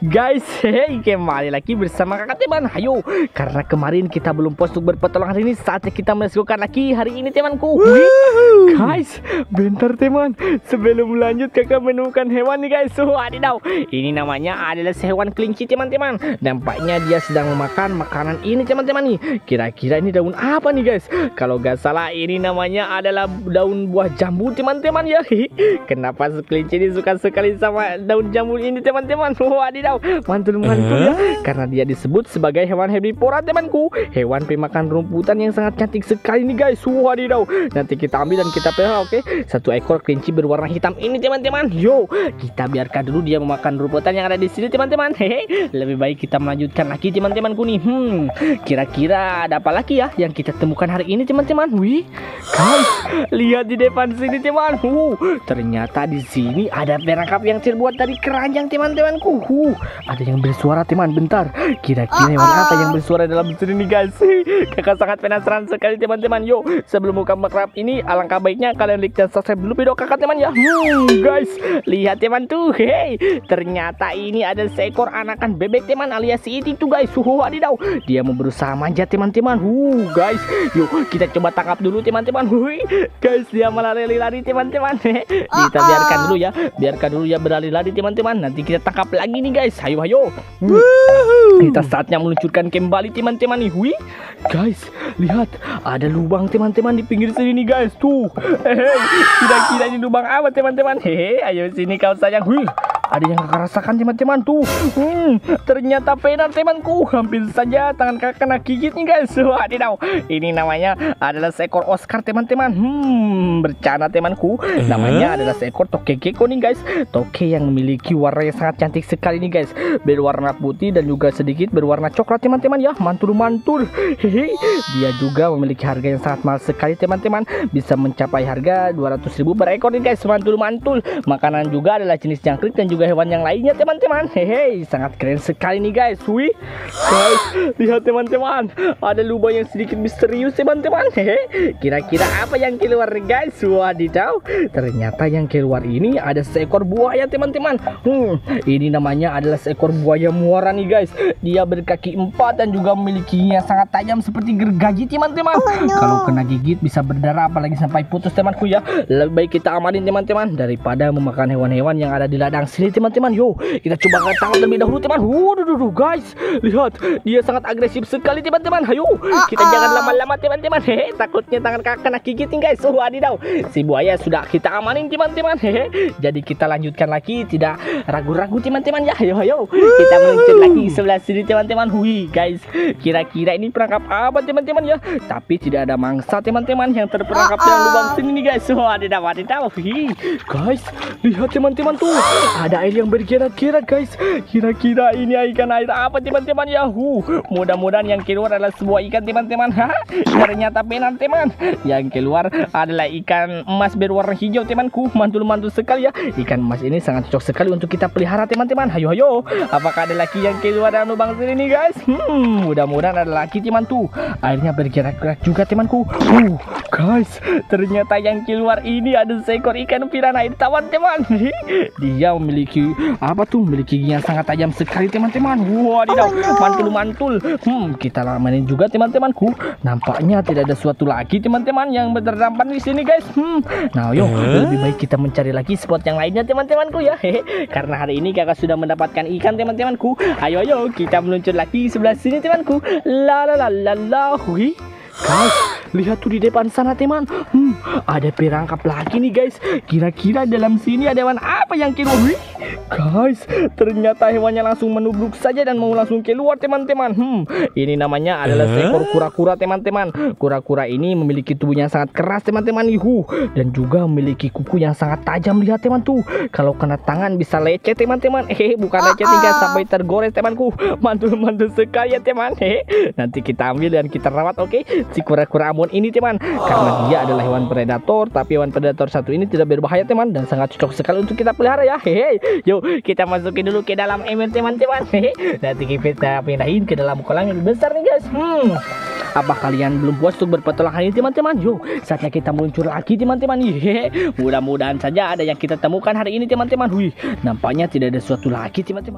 Guys, hey, kembali lagi bersama kakak teman. Ayo, karena kemarin kita belum post untuk berpetualang hari ini, saatnya kita melakukan lagi hari ini temanku. Guys, bentar teman, sebelum lanjut kakak menemukan hewan nih guys. Wadidaw, ini namanya adalah hewan kelinci teman-teman. Nampaknya dia sedang memakan makanan ini teman-teman nih. Kira-kira ini daun apa nih guys? Kalau gak salah ini namanya adalah daun buah jambu teman-teman ya. Kenapa kelinci ini suka sekali sama daun jambu ini teman-teman? Wadidaw, mantul-mantul ya. Karena dia disebut sebagai hewan herbivora temanku, hewan pemakan rumputan yang sangat cantik sekali nih guys. Wadidaw, nanti kita ambil dan kita pelihara, oke? Satu ekor kelinci berwarna hitam ini teman-teman. Yo, kita biarkan dulu dia memakan rumputan yang ada di sini teman-teman. Hehe, lebih baik kita melanjutkan lagi teman-temanku nih. Kira-kira ada apa lagi ya yang kita temukan hari ini teman-teman? Wih, guys, lihat di depan sini teman. Ternyata di sini ada perangkap yang terbuat dari keranjang teman-temanku. Ada yang bersuara teman, bentar. Kira-kira hewan apa yang bersuara dalam sini nih guys? Kakak sangat penasaran sekali teman-teman. Yo, sebelum buka makrab ini, alangkah baiknya kalian like dan subscribe dulu video kakak teman ya. Guys, lihat teman tuh. Hey, ternyata ini ada seekor anakan bebek teman alias itu guys. Wadidaw, dia mau berusaha manjat teman-teman. Guys, yuk kita coba tangkap dulu teman-teman. Guys, dia malah lari-lari teman-teman. Kita biarkan dulu ya, berlari-lari teman-teman. Nanti kita tangkap lagi nih guys. Ayo. Kita saatnya meluncurkan kembali teman-teman nih. Wih, guys, lihat ada lubang teman-teman di pinggir sini nih guys. Tuh, kira-kira ini lubang apa teman-teman? Ayo sini kau sayang. Wih, ada yang kakak rasakan teman-teman tuh. Ternyata penar temanku. Hampir saja tangan kakak kena gigit nih guys. Wadidaw, ini namanya adalah seekor Oscar teman-teman. Bercanda temanku. Namanya adalah seekor toke gecko nih guys. Toke yang memiliki warna yang sangat cantik sekali nih guys, berwarna putih dan juga sedikit berwarna coklat teman-teman ya. Mantul-mantul. Dia juga memiliki harga yang sangat mahal sekali teman-teman, bisa mencapai harga 200.000 per ekor nih guys. Mantul-mantul. Makanan juga adalah jenis jangkrik dan juga hewan yang lainnya teman-teman. Sangat keren sekali nih guys. Wih, guys, lihat teman-teman, ada lubang yang sedikit misterius teman-teman. Kira-kira apa yang keluar guys? Wadidaw, ternyata yang keluar ini ada seekor buaya teman-teman. Ini namanya adalah seekor buaya muara nih guys. Dia berkaki 4 dan juga memilikinya sangat tajam seperti gergaji teman-teman. Kalau kena gigit bisa berdarah, apalagi sampai putus temanku ya. Lebih baik kita amanin teman-teman daripada memakan hewan-hewan yang ada di ladang sini teman-teman. Yo, kita coba tangkap terlebih dahulu teman. Guys, lihat dia sangat agresif sekali teman-teman. Ayo, kita jangan lama-lama teman-teman. Takutnya tangan kakak kena gigit nih guys. Wadidaw, si buaya sudah kita amanin teman-teman. Jadi kita lanjutkan lagi, tidak ragu-ragu teman-teman ya. Ayo, kita meluncur lagi sebelah sini teman-teman. Wih, guys, kira-kira ini perangkap apa teman-teman ya? Tapi tidak ada mangsa teman-teman yang terperangkap dalam lubang sini nih guys. Wadidaw. Guys, lihat teman-teman tuh, ada air yang bergerak-gerak guys. Kira-kira ini ikan air apa teman-teman ya? Mudah-mudahan yang keluar adalah sebuah ikan teman-teman. Ternyata benar teman, yang keluar adalah ikan emas berwarna hijau temanku. Mantul-mantul sekali ya. Ikan emas ini sangat cocok sekali untuk kita pelihara teman-teman. Ayo, apakah ada laki yang keluar dalam lubang sini nih guys? Mudah-mudahan ada laki teman tuh. Airnya bergerak-gerak juga temanku. Guys, ternyata yang keluar ini ada seekor ikan piranha hitam teman. Dia memiliki memiliki gigi yang sangat tajam sekali teman-teman. Wadidaw, mantul-mantul. Kita lamanin juga teman-temanku. Nampaknya tidak ada suatu lagi teman-teman yang terdampar di sini guys. Nah, yuk, lebih baik kita mencari lagi spot yang lainnya teman-temanku ya. Karena hari ini kakak sudah mendapatkan ikan teman-temanku. Ayo, kita meluncur lagi sebelah sini temanku. Wih, guys, lihat tuh di depan sana teman. Ada perangkap lagi nih guys. Kira-kira dalam sini ada hewan apa yang keluar? Wih, guys, ternyata hewannya langsung menubruk saja dan mau langsung keluar teman-teman. Ini namanya adalah seekor kura-kura teman-teman. Kura-kura ini memiliki tubuh yang sangat keras teman-teman. Dan juga memiliki kuku yang sangat tajam. Lihat teman tuh, kalau kena tangan bisa lecet teman-teman. Bukan lecet hingga sampai tergores temanku. Mantul-mantul sekali ya teman. Nanti kita ambil dan kita rawat, oke? Si kura-kura Ambon ini teman, karena dia adalah hewan predator, tapi hewan predator satu ini tidak berbahaya teman dan sangat cocok sekali untuk kita pelihara ya. Yuk kita masukin dulu ke dalam ember teman-teman. Nanti kita pindahin ke dalam kolam yang lebih besar nih guys. Apa kalian belum puas untuk berpetualang hari ini teman-teman? Yuk, saatnya kita meluncur lagi teman-teman. Mudah-mudahan saja ada yang kita temukan hari ini teman-teman. Nampaknya tidak ada sesuatu lagi teman-teman.